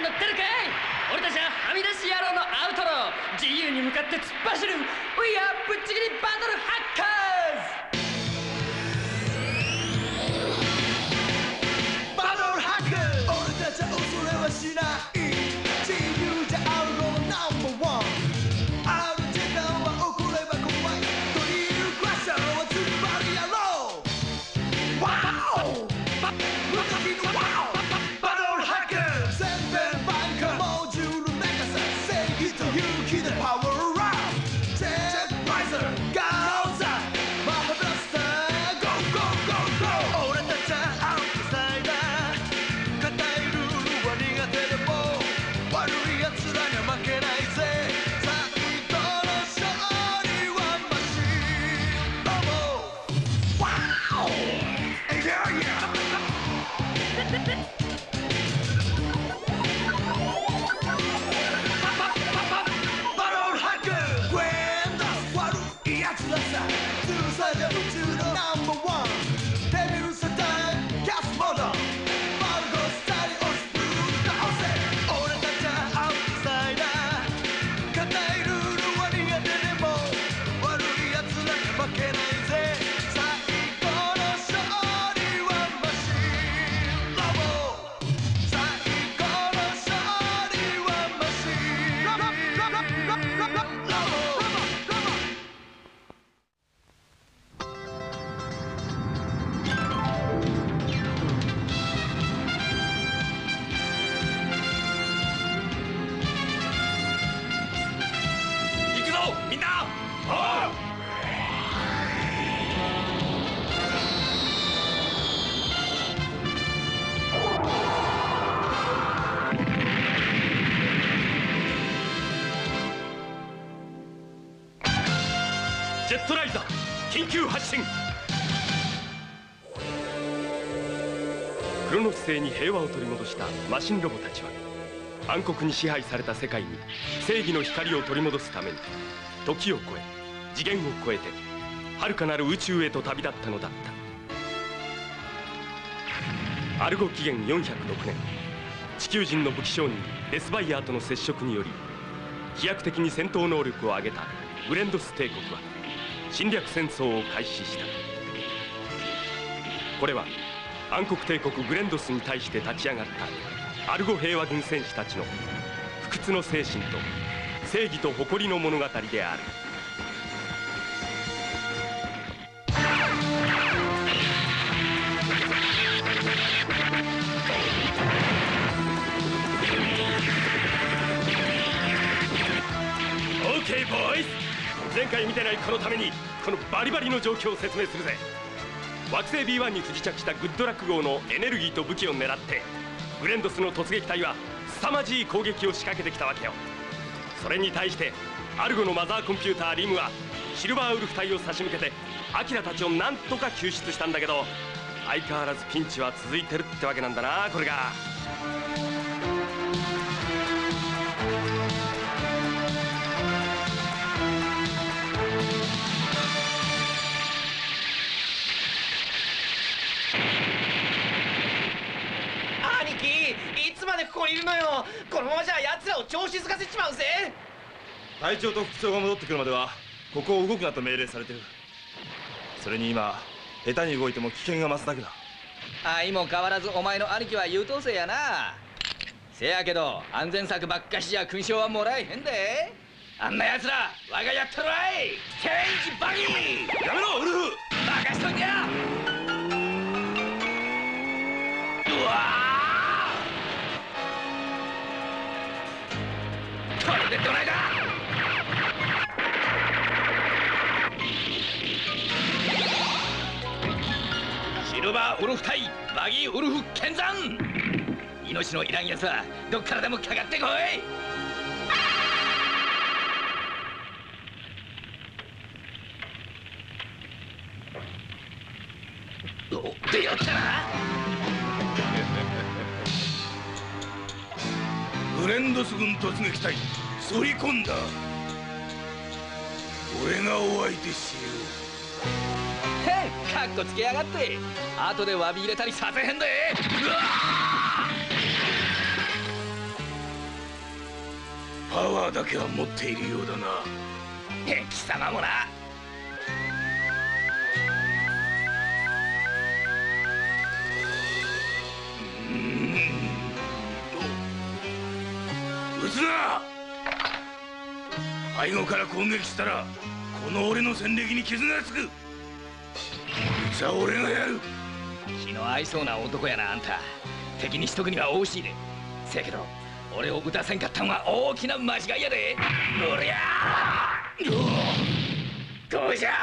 ってるかい。俺たちははみ出し野郎のアウトロー。自由に向かって突っ走る We are ぶっちぎりバトルハッカーズ。 バトルハッカーズ。俺たちは恐れはしない。自由じゃアウローナンバーワン。ある時間は起これば怖い。ドリルクラッシャーはズバリやろう。ワオ無敵のワオバトルハッカーズ。全面バンカーモジュールメカサ正義と勇気でパワーアップ。ジェットライザーガーザーマハブラスターゴーゴーゴーゴー。俺たちはアウトサイダー。硬いルールは苦手でも悪い奴らには負けないぜ。最後の勝利はマシンロボ。ワオエイヤーヤーバトルハッカーグレンダス悪いやつらさ。ズルサジャ宇宙のナンバーワン。デビュー世代キャスモードマルゴスタリオスプルー倒せ。俺たちはアウトサイダー。硬いルールは苦手でも悪いやつらに負けないぜ。最後の勝利はマシンロボ。最後の勝利はマシンロボ。 行くぞみんな。ジェットライザー緊急発進。クロノス星に平和を取り戻したマシンロボたちは暗黒に支配された世界に正義の光を取り戻すために時を超え次元を超えて遥かなる宇宙へと旅立ったのだった。アルゴ紀元406年、地球人の武器商人デスバイヤーとの接触により飛躍的に戦闘能力を上げたグレンドス帝国は侵略戦争を開始した。これは暗黒帝国グレンドスに対して立ち上がったアルゴ平和軍戦士たちの不屈の精神と正義と誇りの物語である。オーケーボーイズ、前回見てないこのためにこのバリバリの状況を説明するぜ。惑星 B1 に不時着したグッドラック号のエネルギーと武器を狙ってグレンドスの突撃隊は凄まじい攻撃を仕掛けてきたわけよ。それに対してアルゴのマザーコンピューターリムはシルバーウルフ隊を差し向けてアキラたちをなんとか救出したんだけど、相変わらずピンチは続いてるってわけなんだな。これが兄貴、いつまでここにいるのよ。このままじゃ奴らを調子づかせちまうぜ。 隊長と副長が戻ってくるまではここを動くなと命令されてる。それに今下手に動いても危険が増すだけだ。 相も変わらずお前の兄貴は優等生やな。せやけど安全策ばっかしじゃ勲章はもらえへんで。あんな奴ら我がやったるわい。チェンジバギー。 やめろウルフ。 任しときゃ。うわー、これでどないだ。シルバーウルフ対バギーウルフ剣山。命のいらんやつはどっからでもかかってこい。出よったな。 グレンドス軍突撃隊反り込んだ。俺がお相手しよう。 へっ、かっこつけやがって。後で詫び入れたりさせへんで。うわパワーだけは持っているようだな。 貴様もな。 撃つな。背後から攻撃したらこの俺の戦歴に傷がつく。さあ俺がやる。 気の合いそうな男やなあんた。敵にしとくには惜しいで。せやけど俺を撃たせんかったんは大きな間違いやで。おりゃどうじゃ。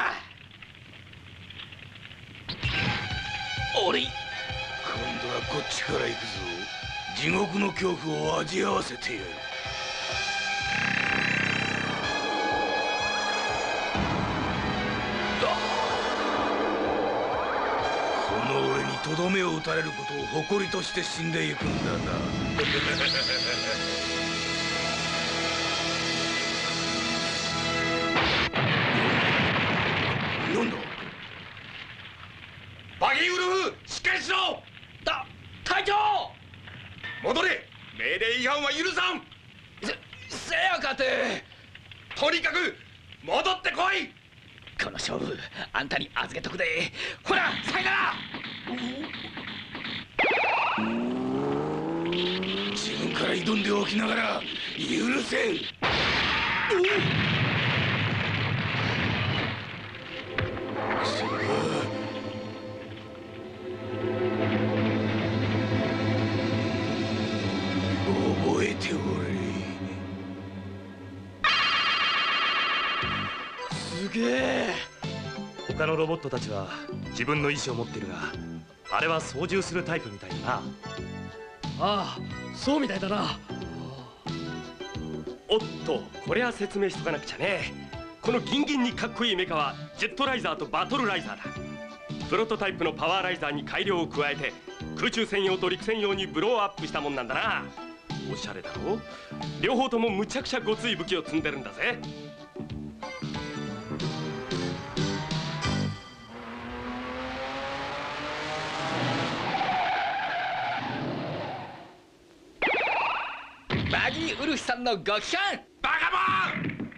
俺今度はこっちから行くぞ。地獄の恐怖を味合わせてやる。この俺にとどめを打たれることを誇りとして死んでいくんだな。なんだ。 バギーウルフ、しっかりしろ。 隊長。 戻れ。命令違反は許さん。 せやかて。 とにかく戻ってこい。 この勝負あんたに預けとくで。ほらさいなら。 自分から挑んでおきながら許せん。覚えておれ。 すげえ。他のロボットたちは自分の意志を持っているが、あれは操縦するタイプみたいだな。 ああ、そうみたいだな。 おっと、これは説明しとかなくちゃね。このギンギンにかっこいいメカはジェットライザーとバトルライザーだ。プロトタイプのパワーライザーに改良を加えて空中専用と陸専用にブローアップしたもんなんだな。おしゃれだろ。両方ともむちゃくちゃごつい武器を積んでるんだぜ。 バギーウルフさんのご帰還。 バカモン。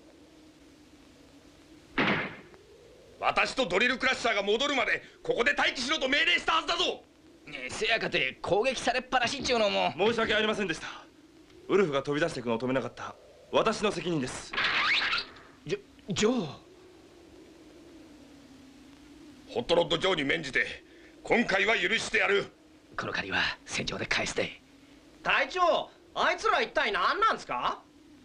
私とドリルクラッシャーが戻るまでここで待機しろと命令したはずだぞ。 せやかて攻撃されっぱなしっちゅうのも。 申し訳ありませんでした。ウルフが飛び出していくのを止めなかった私の責任です。 ジョー。 ホットロッドジョーに免じて今回は許してやる。 この借りは戦場で返すで。 隊長、あいつら一体何なんですか？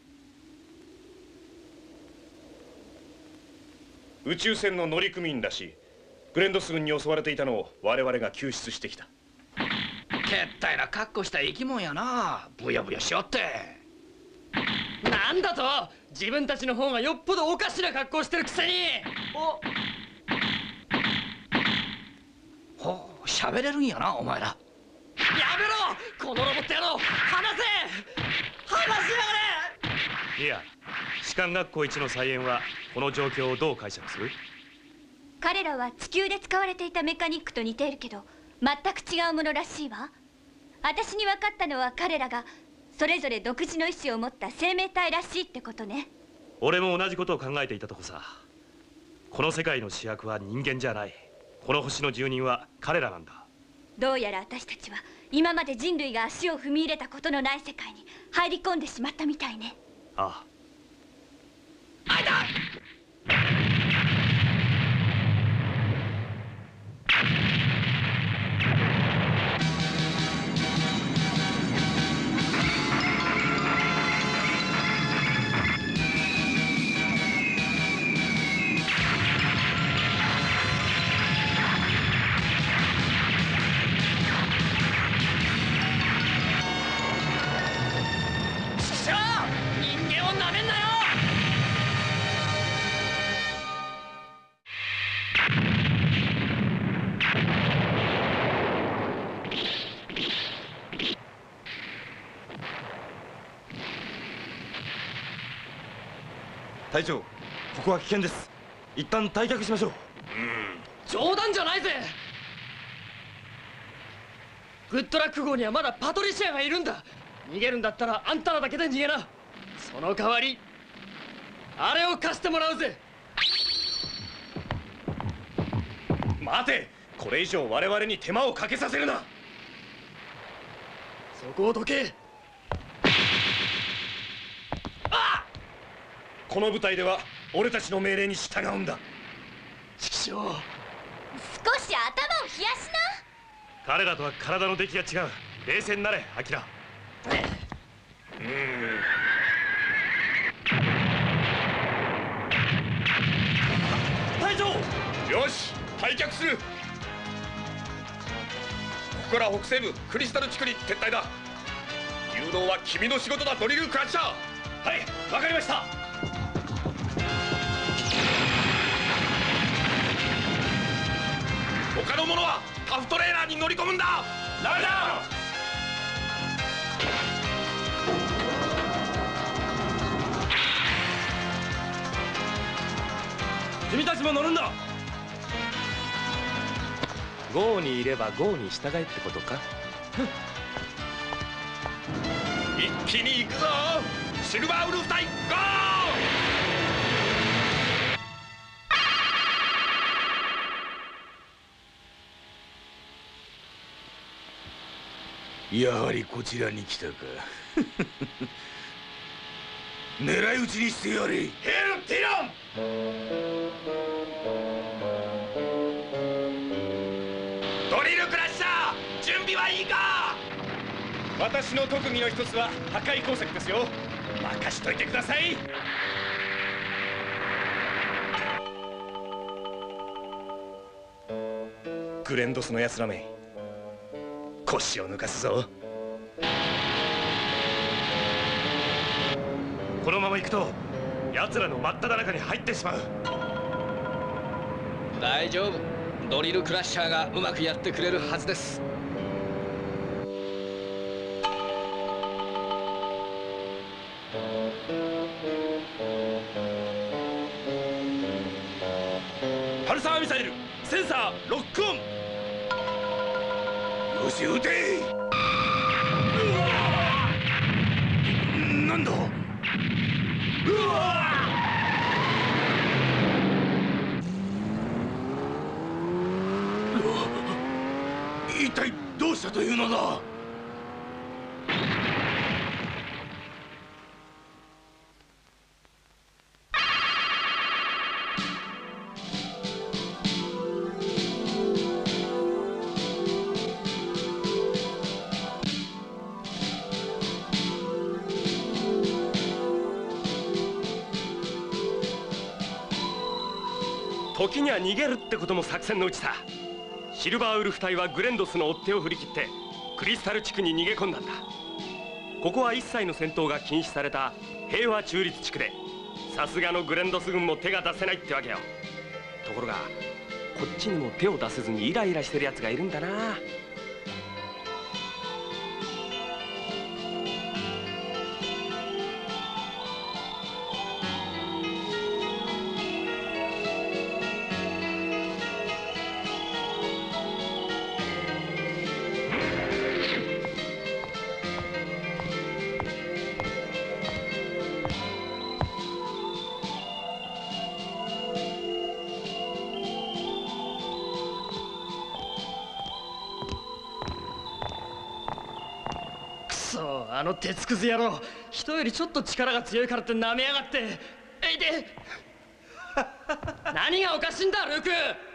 宇宙船の乗組員らしい。グレンドス軍に襲われていたのを我々が救出してきた。 けったいな格好した生き物やな。ブヨブヨしよって。 なんだと。自分たちの方がよっぽどおかしな格好してるくせに。 ほう、喋れるんやなお前ら。 やめろ、このロボット野郎。離せやがれ。 いや、士官学校一のサイエンはこの状況をどう解釈する？ 彼らは地球で使われていたメカニックと似ているけど全く違うものらしいわ。私に分かったのは彼らがそれぞれ独自の意志を持った生命体らしいってことね。 俺も同じことを考えていたとこさ。この世界の主役は人間じゃない。この星の住人は彼らなんだ。 どうやら私たちは今まで人類が足を踏み入れたことのない世界に入り込んでしまったみたいね。 ああ。 あいた。 人間をなめんなよ。 隊長、ここは危険です。一旦退却しましょう。 冗談じゃないぜ。グッドラック号にはまだパトリシアがいるんだ。逃げるんだったらあんたらだけで逃げな。 その代わりあれを貸してもらうぜ。 待て、これ以上我々に手間をかけさせるな。 そこをどけ。 この部隊では俺たちの命令に従うんだ。 畜生。 少し頭を冷やしな。 彼らとは体の出来が違う。冷静になれ、アキラ。 隊長。 よし、退却する。ここから北西部クリスタル地区に撤退だ。誘導は君の仕事だ、ドリルクラッシャー。 はい、わかりました。 他の者はタフトレーラーに乗り込むんだ。 ライダー。君たちも乗るんだ。 ゴーにいればゴーに従えってことか。 一気に行くぞ、シルバーウルフ隊、ゴー。やはりこちらに来たか。狙い撃ちにしてやれ。ヘルティロン。ドリルクラッシャー、準備はいいか。 私の特技の一つは破壊工作ですよ。任しといてください。グレンドスの奴らめ、腰を抜かすぞ。 このまま行くと奴らの真っ只中に入ってしまう。 大丈夫、ドリルクラッシャーがうまくやってくれるはずです。 パルサーミサイルセンサーロックオン。 よし、撃て。なんだ。一体どうしたというのだ。 時には逃げるってことも作戦のうちさ。シルバーウルフ隊はグレンドスの追っ手を振り切ってクリスタル地区に逃げ込んだんだ。ここは一切の戦闘が禁止された平和中立地区で、さすがのグレンドス軍も手が出せないってわけよ。ところがこっちにも手を出せずにイライラしてるやつがいるんだな。 あの鉄くず野郎、人よりちょっと力が強いからって舐めやがって。えいで何がおかしいんだルーク。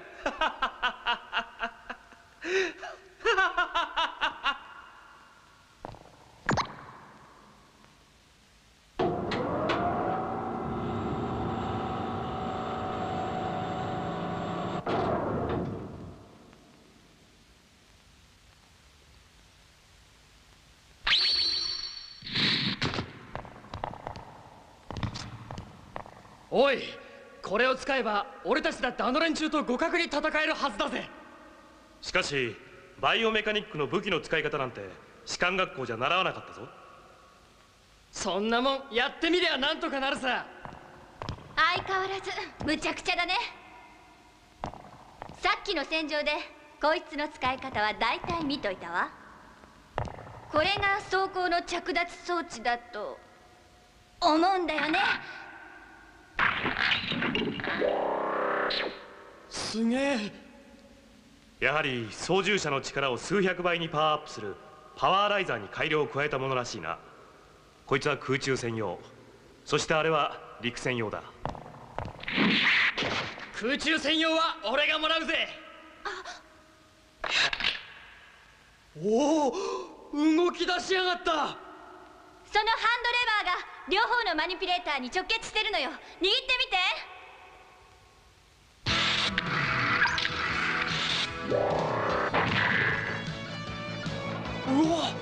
おい、これを使えば俺たちだってあの連中と互角に戦えるはずだぜ。 しかしバイオメカニックの武器の使い方なんて士官学校じゃ習わなかったぞ。 そんなもんやってみりゃなんとかなるさ。 相変わらず無茶苦茶だね。さっきの戦場でこいつの使い方は大体見といたわ。これが装甲の着脱装置だと思うんだよね。 すげえ。やはり操縦者の力を数百倍にパワーアップするパワーライザーに改良を加えたものらしいな。こいつは空中専用、そしてあれは陸専用だ。 空中専用は俺がもらうぜ。おお、動き出しやがった。 そのハンドレバーが両方のマニピュレーターに直結してるのよ。握ってみて。 うわ、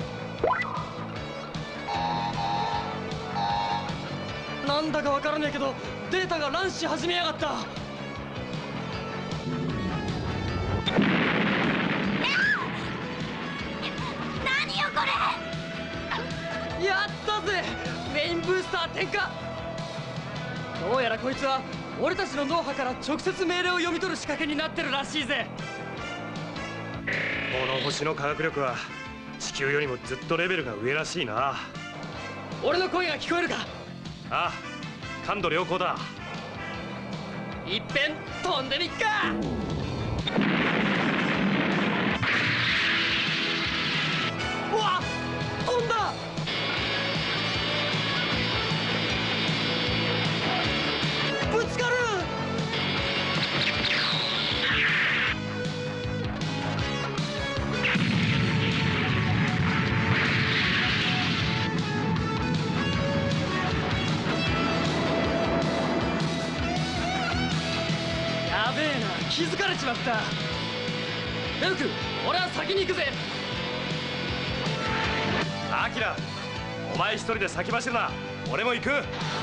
なんだかわからねえけどデータが乱し始めやがった。 何よこれ。 やったぜ、メインブースター点火。どうやらこいつは俺たちの脳波から直接命令を読み取る仕掛けになってるらしいぜ。 この星の科学力は地球よりもずっとレベルが上らしいな。 俺の声が聞こえるか。 ああ、感度良好だ。 いっぺん飛んでみっか。うわっ、飛んだ。ぶつかる。やべえな、気づかれちまった。レオ君、俺は先に行くぜ。 アキラ、お前一人で先走るな。俺も行く。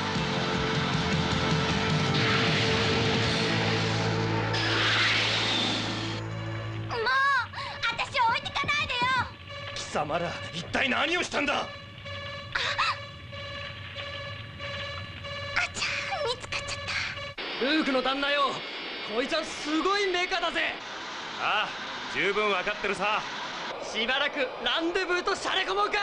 私を置いてかないでよ。 貴様ら一体何をしたんだ。 あちゃー、見つかっちゃった。 ルークの旦那よ、こいつはすごいメカだぜ。 ああ、十分分かってるさ。 しばらくランデブーとしゃれ込もうか。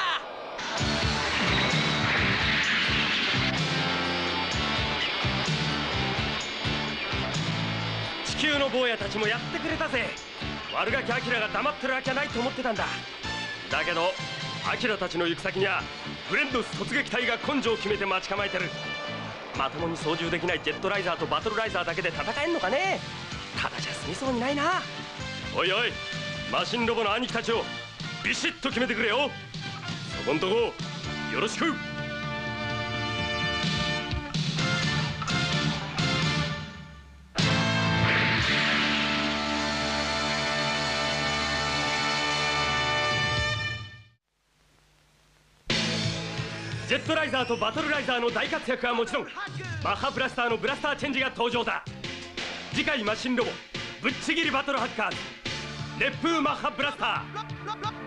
地球の坊やたちもやってくれたぜ。悪ガキアキラが黙ってるわけはないと思ってたんだ。だけどアキラたちの行く先にはフレンドス突撃隊が根性を決めて待ち構えてる。まともに操縦できないジェットライザーとバトルライザーだけで戦えんのかね。ただじゃ済みそうにないな。おいおい、マシンロボの兄貴たちをビシッと決めてくれよ。そこんとこよろしく。ジェットライザーとバトルライザーの大活躍はもちろん、マッハブラスターのブラスターチェンジが登場だ。次回マシンロボぶっちぎりバトルハッカーズ、熱風マッハブラスター。